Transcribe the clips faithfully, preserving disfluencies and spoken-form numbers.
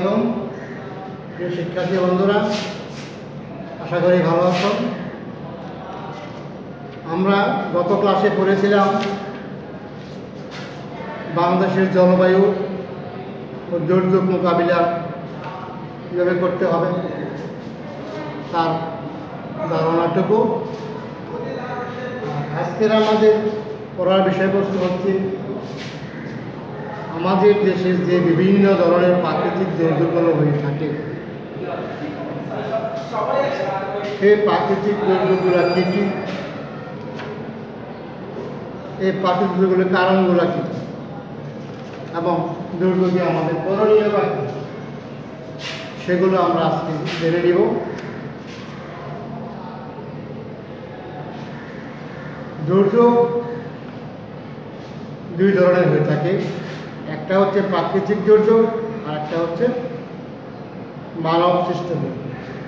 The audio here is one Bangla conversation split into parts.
আলাইকুম প্রিয় শিক্ষার্থী বন্ধুরা, আশা করি ভালো আছো। আমরা গত ক্লাসে পড়েছিলাম বাংলাদেশের জলবায়ু ও দুর্যোগ মোকাবিলা কীভাবে করতে হবে তার ধারণাটুকু। আজকের আমাদের পড়ার বিষয়বস্তু হচ্ছে আমাদের দেশে যে বিভিন্ন ধরনের প্রাকৃতিক দুর্যোগগুলো হয়ে থাকে, সেই প্রাকৃতিক দুর্যোগগুলো কী কী, এই প্রাকৃতিক দুর্যোগগুলোর কারণগুলো কী এবং দুর্যোগে আমাদের করণীয় বা কী, সেগুলো আমরা আজকে জেনে নিব। দুর্যোগ দুই ধরনের হয়ে থাকে, একটা হচ্ছে প্রাকৃতিক দুর্যোগ আর একটা হচ্ছে মানব সৃষ্ট দুর্যোগ।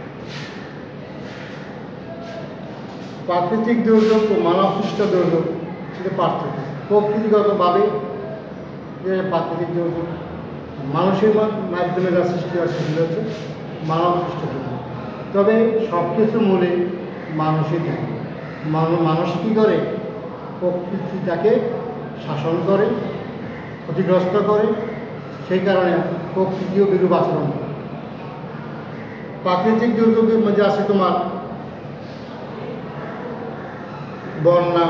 প্রাকৃতিক দুর্যোগ ও মানব সৃষ্ট দুর্যোগ কিন্তু পার্থক্য। প্রকৃতিগতভাবে যে প্রাকৃতিক দুর্যোগ মানুষের মাধ্যমে যা সৃষ্টি হয় সেগুলো হচ্ছে মানব সৃষ্ট দুর্যোগ। তবে সব কিছু মূলে মানুষই থাকে। মানুষ কী করে? প্রকৃতিটাকে শাসন করে, ক্ষতিগ্রস্ত করে, সেই কারণে প্রকৃতিও বিরূপ আচরণ করে। প্রাকৃতিক দুর্যোগের মধ্যে আছে তোমার বন্যা,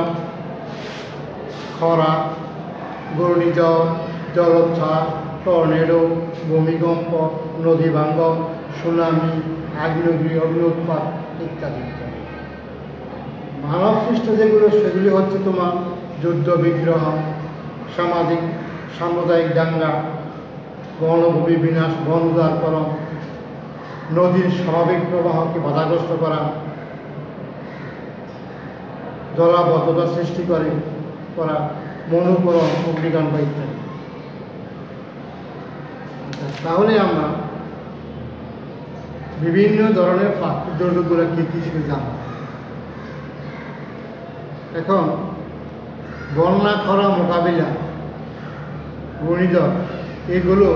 খরা, ঘূর্ণিঝড়, জলোচ্ছ্বাস, টর্নেডো, ভূমিকম্প, নদী ভাঙ্গন, সুনামি, আগ্নেয়গিরি, অগ্ন্যুৎপাত ইত্যাদি ইত্যাদি। মানব সৃষ্ট যেগুলো সেগুলি হচ্ছে তোমার যুদ্ধ বিগ্রহ, সামাজিক সাম্প্রদায়িক দাঙ্গা, বনভূমি বিনাশ, বন উজাড়করণ, নদীর স্বাভাবিক প্রবাহকে বাধাগ্রস্ত করা, জলাবদ্ধতা সৃষ্টি করে করা, মনুকরণ, অগ্নিকাণ্ড ইত্যাদি। তাহলে আমরা বিভিন্ন ধরনের প্রাকৃতিক দুর্যোগগুলো কী কী সেটা জানব। এখন বন্যা, খরা মোকাবিলা, ঘূর্ণিঝড় এগুলো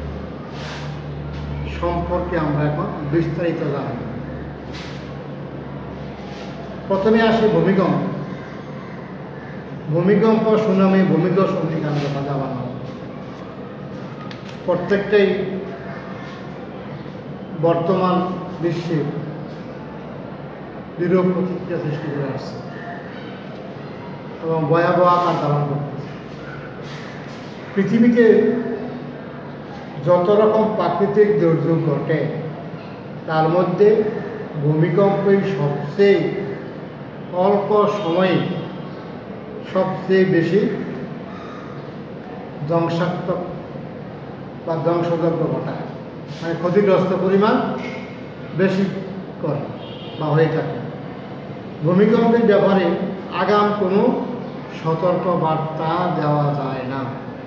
সম্পর্কে আমরা এখন বিস্তারিত জানব। প্রথমে আসি ভূমিকম্প। ভূমিকম্প, সুনামি, ভূমিধস, অগ্নিকাণ্ড বাধা বানানো প্রত্যেকটাই বর্তমান বিশ্বে দৃঢ় প্রতিক্রিয়া সৃষ্টি করে আসছে এবং ভয়াবহ আকার ধারণ করতেছে। পৃথিবীতে যত রকম প্রাকৃতিক দুর্যোগ ঘটে তার মধ্যে ভূমিকম্পই সবচেয়ে অল্প সময়ে সবচেয়ে বেশি ধ্বংসাত্মক বা ধ্বংসযজ্ঞ ঘটায়, মানে ক্ষতিগ্রস্ত পরিমাণ বেশি করে বা হয়ে থাকে। ভূমিকম্পের ব্যাপারে আগাম কোনো সতর্ক বার্তা দেওয়া যায় না।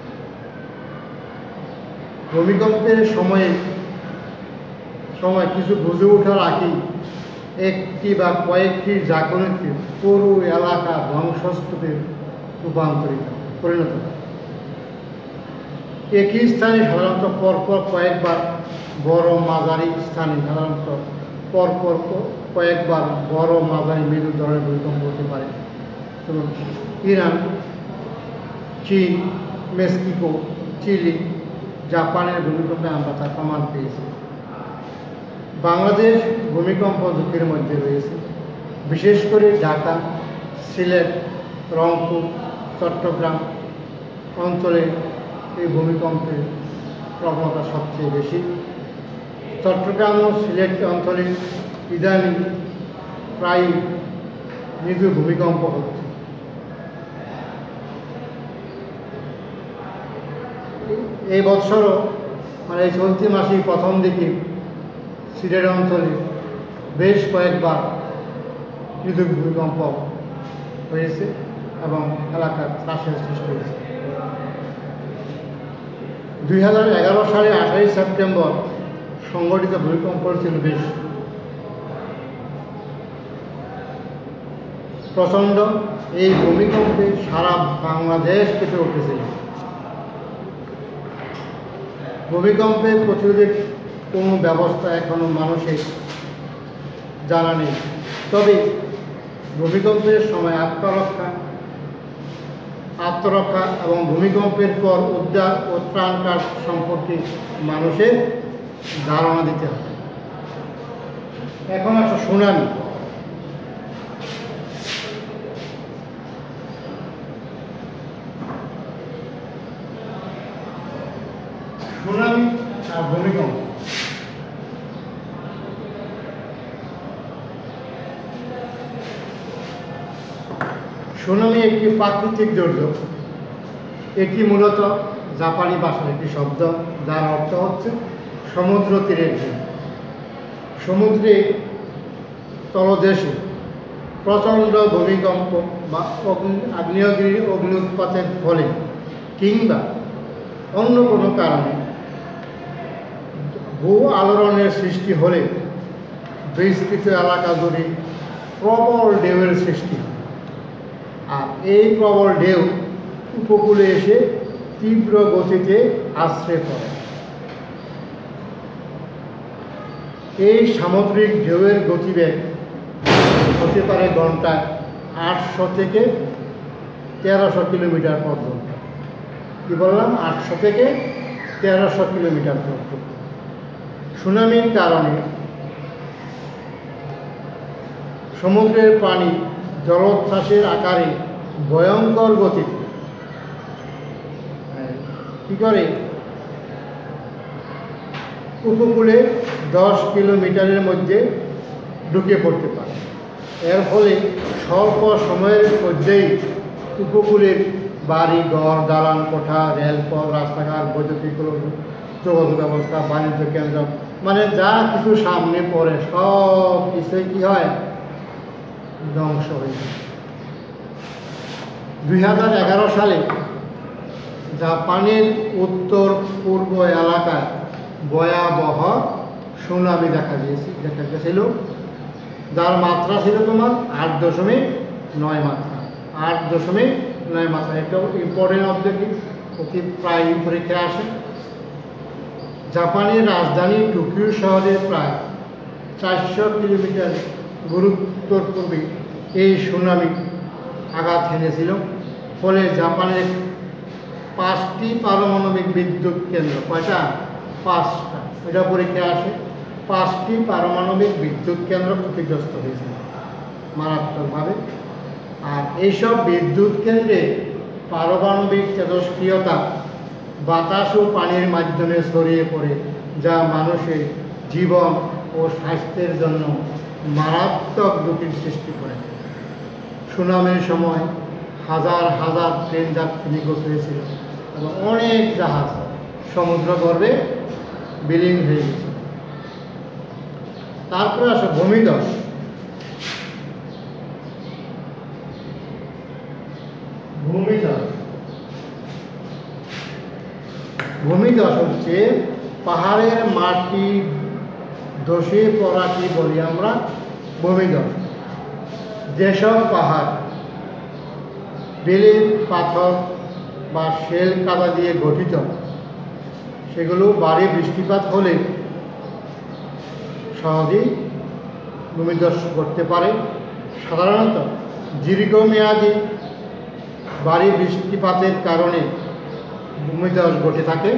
ভূমিকম্পের সময়ে সময় কিছু বুঝে ওঠার আগেই একটি বা কয়েকটি জাগরণকে পুরো এলাকা ধ্বংসস্তূপে রূপান্তরিত পরিণত হয়। একই স্থানে সাধারণত পরপর কয়েকবার বড় মাঝারি স্থানে সাধারণত পরপর কয়েকবার বড় মাঝারি মৃদু ধরনের ভূমিকম্প হতে পারে। যেমন ইরান, চীন, মেক্সিকো, চিলি, জাপানের ভূমিকম্পে আমরা তার প্রমাণ পেয়েছি। বাংলাদেশ ভূমিকম্প ঝুঁকির মধ্যে রয়েছে, বিশেষ করে ঢাকা, সিলেট, রংপুর, চট্টগ্রাম অঞ্চলে এই ভূমিকম্পের প্রবণতা সবচেয়ে বেশি। চট্টগ্রাম ও সিলেট অঞ্চলে ইদানিং প্রায় মৃদু ভূমিকম্প হচ্ছে। এই বৎসরও মানে এই চলতি মাসের প্রথম দিকে সিলেট অঞ্চলে বেশ কয়েকবার মৃদু ভূমিকম্প হয়েছে এবং এলাকার ত্রাসের সৃষ্টি হয়েছে। দুই হাজার এগারো সালে আঠাইশ সেপ্টেম্বর সংগঠিত ভূমিকম্প ছিল বেশ প্রচণ্ড। এই ভূমিকম্পে সারা বাংলাদেশ কেঁপে উঠেছিল। ভূমিকম্পে প্রতিরোধের কোনো ব্যবস্থা এখনও মানুষের জানা নেই। তবে ভূমিকম্পের সময় আত্মরক্ষা আত্মরক্ষা এবং ভূমিকম্পের পর উদ্ধার ও ত্রাণ কাজ সম্পর্কে মানুষের ধারণা দিতে হবে। এখন আসো সুনামি। সুনামি আর ভূমিকম্প। সুনামি একটি প্রাকৃতিক দুর্যোগ। এটি মূলত জাপানি ভাষার একটি শব্দ, যার অর্থ হচ্ছে সমুদ্র তীরের ঢেউ। সমুদ্রে তলদেশে প্রচণ্ড ভূমিকম্প বা আগ্নেয়গিরির অগ্নি উৎপাতের ফলে কিংবা অন্য কোনো কারণে ভূ আলোড়নের সৃষ্টি হলে বিস্তৃত এলাকা জুড়ে প্রবল ঢেউয়ের সৃষ্টি হয়। আর এই প্রবল ঢেউ উপকূলে এসে তীব্র গতিতে আছড়ে পড়ে। এই সামুদ্রিক ঢেউয়ের গতিবেগ হতে পারে ঘন্টায় আটশো থেকে তেরোশো কিলোমিটার পর্যন্ত। কি বললাম? আটশো থেকে তেরোশো কিলোমিটার পর্যন্ত। সুনামির কারণে সমুদ্রের পানি জলোচ্ছ্বাসের আকারে ভয়ঙ্কর গতিতে কি করে উপকূলে দশ কিলোমিটারের মধ্যে ঢুকে পড়তে পারে। এর ফলে স্বল্প সময়ের মধ্যেই উপকূলের বাড়ি ঘর, দালান কোঠা, রেলপথ, রাস্তাঘাট, বৈদ্যুতিক যোগাযোগ ব্যবস্থা, বাণিজ্য কেন্দ্র, মানে যা কিছু সামনে পড়ে সব কিছুই কী হয়? ধ্বংস হয়ে যায়। দুই হাজার এগারো সালে জাপানের উত্তর পূর্ব এলাকায় ভয়াবহ সুনামি দেখা দিয়েছে দেখা গেছিল, যার মাত্রা ছিল তোমার আট দশমিক নয় মাত্রা আট দশমিক নয় মাত্রা এটাও ইম্পর্টেন্ট অবজেক্টিভ, অতি প্রায় পরীক্ষায় আসে। জাপানের রাজধানী টোকিও শহরের প্রায় চারশো কিলোমিটার গুরুত্বর পূর্বে এই সুনামি আঘাত হেনেছিল। ফলে জাপানের পাঁচটি পারমাণবিক বিদ্যুৎ কেন্দ্র, কয়টা? পাঁচটা, এটা পরীক্ষা আসে। পাঁচটি পারমাণবিক বিদ্যুৎ কেন্দ্র ক্ষতিগ্রস্ত হয়েছিল মারাত্মকভাবে। আর এইসব বিদ্যুৎ কেন্দ্রে পারমাণবিক তেজস্ক্রিয়তা বাতাস ও পানির মাধ্যমে ছড়িয়ে পড়ে, যা মানুষের জীবন ও স্বাস্থ্যের জন্য মারাত্মক ঝুঁকির সৃষ্টি করে। সুনামির সময় হাজার হাজার ট্রেন যাত্রী নিখোঁজ হয়েছিল এবং অনেক জাহাজ সমুদ্র গর্ভে বিলীন হয়ে গেছিল। তারপরে আসে ভূমিধস। ভূমিধস ভূমিধস হচ্ছে পাহাড়ের মাটি ধসে পড়াকে বলি আমরা ভূমিধস। যেসব পাহাড় বেলে পাথর বা শেল কাদা দিয়ে গঠিত, সেগুলো ভারী বৃষ্টিপাত হলে সহজেই ভূমিধস করতে পারে। সাধারণত দীর্ঘমেয়াদী ভারী বৃষ্টিপাতের কারণে ভূমিধস ঘটে থাকে।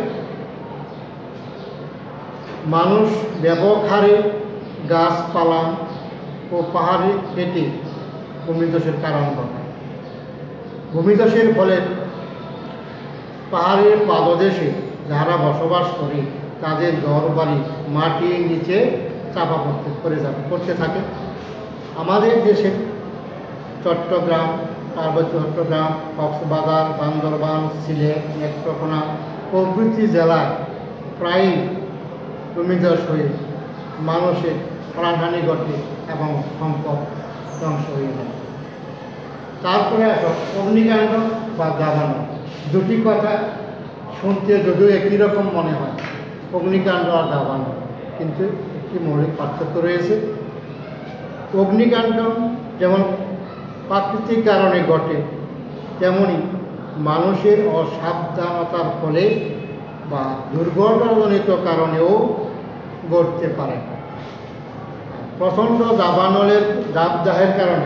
মানুষ ব্যাপক হারে গাছপালা ও পাহাড়ে কেটে ভূমিধসের কারণ ঘটায়। ভূমিধসের ফলে পাহাড়ের পাদদেশে যারা বসবাস করে তাদের ঘরবাড়ি মাটির নিচে চাপা পড়তে পড়ে যাবে পড়তে থাকে। আমাদের দেশে চট্টগ্রাম, পার্বত্য চট্টগ্রাম, কক্সবাজার, বান্দরবান, সিলেট, নেত্রকোনা প্রভৃতি জেলায় প্রায়ই ভূমিধস হয়ে মানুষের প্রাণহানি ঘটে এবং সম্পদ ধ্বংস হয়ে যায়। তারপরে আসো অগ্নিকাণ্ড বা দাবানল। দুটি কথা শুনতে যদিও একই রকম মনে হয়, অগ্নিকাণ্ড আর দাবানল, কিন্তু একটি মৌলিক পার্থক্য রয়েছে। অগ্নিকাণ্ড যেমন প্রাকৃতিক কারণে ঘটে, তেমনি মানুষের অসাবধানতার ফলে বা দুর্ঘটনাজনিত কারণেও গড়তে পারে। প্রচণ্ড দাবানলের দাবদাহের কারণে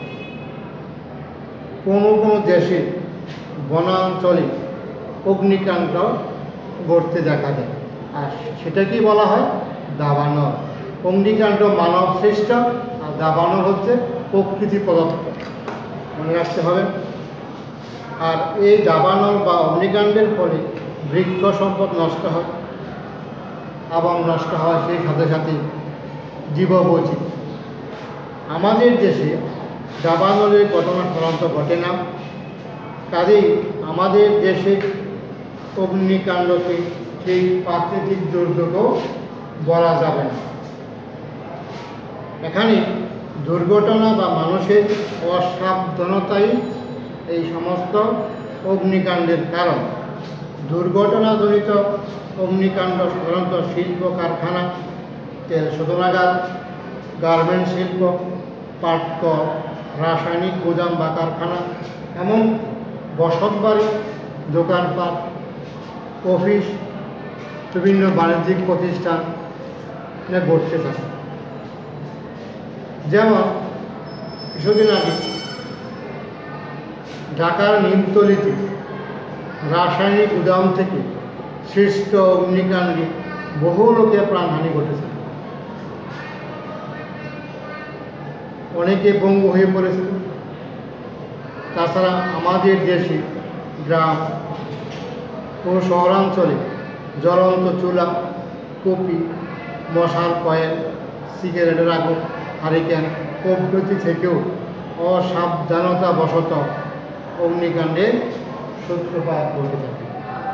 কোনো কোনো দেশে বনাঞ্চলে অগ্নিকাণ্ড ঘটতে দেখা যায়, আর সেটাকেই বলা হয় দাবানল। অগ্নিকাণ্ড মানব সৃষ্ট, আর দাবানল হচ্ছে প্রকৃতি প্রদত্ত, মনে রাখতে হবে। আর এই দাবানল বা অগ্নিকাণ্ডের ফলে বৃক্ষ সম্পদ নষ্ট হয় এবং নষ্ট হয় সেই সাথে সাথে জীববৈচিত্র্য। আমাদের দেশে দাবানলের ঘটনা সাধারণত ঘটে না, কাজেই আমাদের দেশে অগ্নিকাণ্ডকে সেই প্রাকৃতিক দুর্যোগও বলা যাবে না। এখানে দুর্ঘটনা বা মানুষের অসাবধানতাই এই সমস্ত অগ্নিকাণ্ডের কারণ। দুর্ঘটনাজনিত অগ্নিকাণ্ড সাধারণত শিল্প কারখানা, তেল শোধনাগার, গার্মেন্টস শিল্প, পাটকল, রাসায়নিক গুদাম বা কারখানা, এমন বসতবাড়ি, দোকানপাট, অফিস, বিভিন্ন বাণিজ্যিক প্রতিষ্ঠান ঘটতে থাকে। যেমন কিছুদিন আগে ঢাকার নিমতলিতে রাসায়নিক গুদাম থেকে সৃষ্ট অগ্নিকাণ্ডে বহু লোকের প্রাণহানি ঘটেছে, অনেকে পঙ্গু হয়ে পড়েছে। তাছাড়া আমাদের দেশে গ্রাম ও শহরাঞ্চলে জ্বলন্ত চুলা, কপি, মশার কয়েল, সিগারেটের আগুন, হারিকেন প্রভৃতি থেকেও অসাবধানতাবশত অগ্নিকাণ্ডের সূত্রপাত ঘটে থাকে।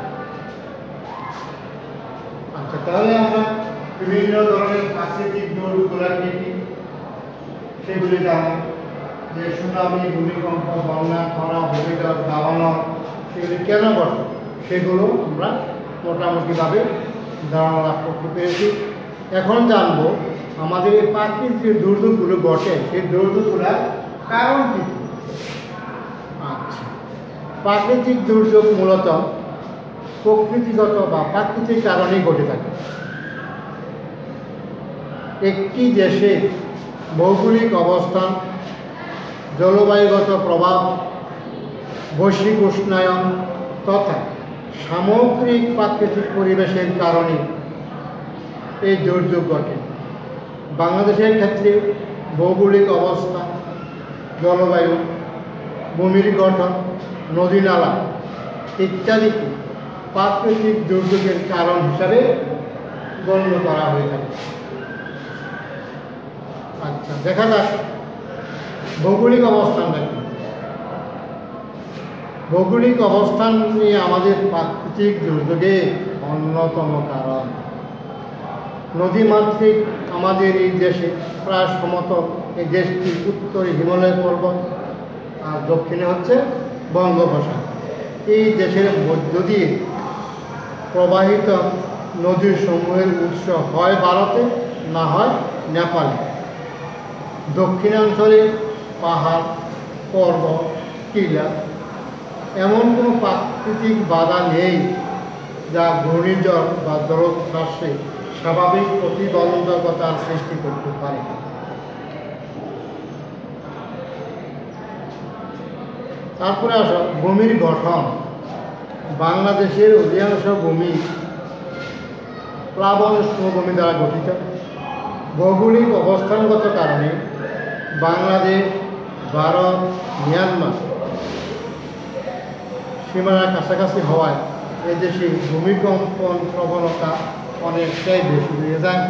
আচ্ছা, তাহলে আমরা বিভিন্ন ধরনের প্রাকৃতিক দুর্যোগগুলো কি কি সেগুলি জানি, যে সুনামি, ভূমিকম্প, বন্যা, খরা, ভূমিধস, দাবানল সেগুলি কেন ঘটে, সেগুলো আমরা মোটামুটিভাবে ধারণা লাভ করতে পেরেছি। এখন জানবো আমাদের এই প্রাকৃতিক যে দুর্যোগগুলো ঘটে সেই দুর্যোগগুলোর কারণ কী। আচ্ছা, প্রাকৃতিক দুর্যোগ মূলত প্রকৃতিগত বা প্রাকৃতিক কারণেই ঘটে থাকে। একটি দেশের ভৌগোলিক অবস্থান, জলবায়ুগত প্রভাব, বৈশ্বিক উষ্ণায়ন তথা সামগ্রিক প্রাকৃতিক পরিবেশের কারণে এই দুর্যোগ ঘটে। বাংলাদেশের ক্ষেত্রে ভৌগোলিক অবস্থা, জলবায়ু, ভূমির গঠন, নদী নালা ইত্যাদিকে প্রাকৃতিক দুর্যোগের কারণ হিসাবে গণ্য করা হয়ে থাকে। আচ্ছা, দেখা যাক ভৌগোলিক অবস্থানটা কি। ভৌগোলিক অবস্থান নিয়ে আমাদের প্রাকৃতিক দুর্যোগের অন্যতম কারণ। নদীমাতৃক আমাদের এই দেশে প্রায় সমতল, এই দেশটি উত্তরে হিমালয় পর্বত আর দক্ষিণে হচ্ছে বঙ্গোপসাগর। এই দেশের মধ্য দিয়ে প্রবাহিত নদীর সমূহের উৎস হয় ভারতে, না হয় নেপালে। দক্ষিণাঞ্চলে পাহাড়, পর্বত, টিলা এমন কোনো প্রাকৃতিক বাধা নেই যা ঘূর্ণিঝড় বা জলোচ্ছ্বাসে স্বাভাবিক প্রতিবন্ধকতার সৃষ্টি করতে পারে। তারপরে আসো ভূমির গঠন। বাংলাদেশের অধিকাংশ ভূমি প্লাবন সমভূমি দ্বারা গঠিত। ভৌগোলিক অবস্থানগত কারণে বাংলাদেশ, ভারত, মিয়ানমার সীমানার কাছাকাছি হওয়ায় এদেশে ভূমিকম্পন প্রবণতা অনেকটাই বেশি হয়ে যায়।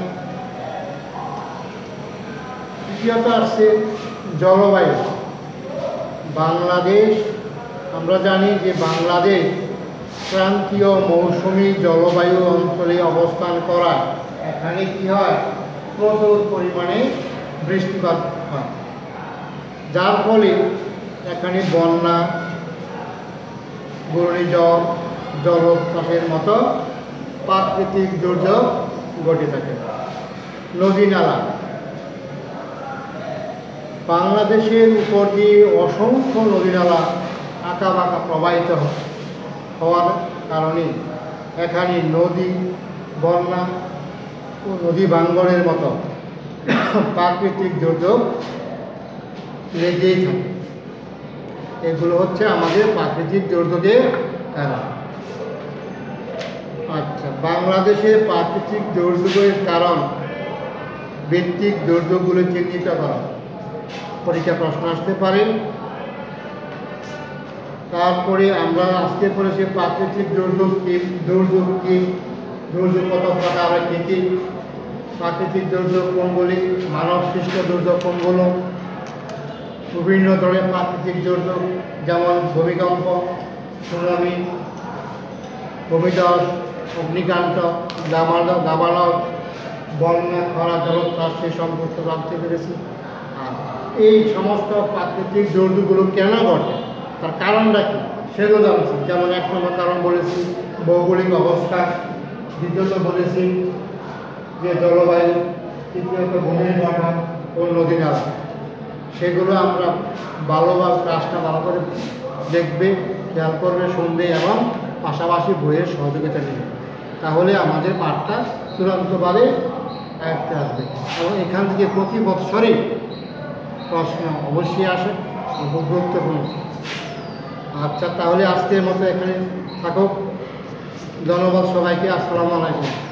তৃতীয়ত আসছে জলবায়ু। বাংলাদেশ, আমরা জানি যে বাংলাদেশ ক্রান্তীয় মৌসুমী জলবায়ু অঞ্চলে অবস্থান করায় এখানে কি হয়, প্রচুর পরিমাণে বৃষ্টিপাত হয়, যার ফলে এখানে বন্যা, ঘূর্ণিঝড়, জলোচ্ছ্বাসের মতো প্রাকৃতিক দুর্যোগ ঘটে থাকে। নদী নালা। বাংলাদেশের উপর দিয়ে অসংখ্য নদী নালা আঁকা বাঁকা প্রবাহিত হওয়ার কারণে এখানে নদী, বন্যা ও নদী ভাঙ্গনের মতো প্রাকৃতিক দুর্যোগ লেগেই থাকে। এগুলো হচ্ছে আমাদের প্রাকৃতিক দুর্যোগের কারণ। আচ্ছা, বাংলাদেশে প্রাকৃতিক দুর্যোগের কারণ ভিত্তিক দুর্যোগগুলো চিহ্নিত করা, পরীক্ষা প্রশ্ন আসতে পারে। তারপরে আমরা আজকে পড়েছি প্রাকৃতিক দুর্যোগ কি, দুর্যোগ কি, দুর্যোগ কত প্রকার, কী কী প্রাকৃতিক দুর্যোগ কোনগুলি, মানব সৃষ্ট দুর্যোগ কোনগুলো, বিভিন্ন ধরনের প্রাকৃতিক দুর্যোগ যেমন ভূমিকম্প, সুনামি, ভূমিধস, অগ্নিকাণ্ড, দাবানল দাবানল বন্যা, খরা, জলোচ্ছ্বাস সে সম্পর্কে জানতে পেরেছি। আর এই সমস্ত প্রাকৃতিক দুর্যোগগুলো কেন ঘটে, তার কারণটা কী সেগুলো জানছি। যেমন এক নম্বর কারণ বলেছি ভৌগোলিক অবস্থা, দ্বিতীয়ত বলেছি যে জলবায়ু, তৃতীয়ত ঘূর্ণিঝড় ও নদী নালা। সেগুলো আমরা ভালোভাবে ক্লাসটা ভালো করে দেখবে, খেয়াল করবে, শুনবে এবং পাশাপাশি বইয়ের সহযোগিতা নেবে, তাহলে আমাদের পাঠটা চূড়ান্তভাবে আয়ত্তে আসবে। এবং এখান থেকে প্রতি বৎসরই প্রশ্ন অবশ্যই আসে, খুব গুরুত্বপূর্ণ। আচ্ছা, তাহলে আজকের মতো এখানে থাকুক। ধন্যবাদ সবাইকে। আসসালামু আলাইকুম।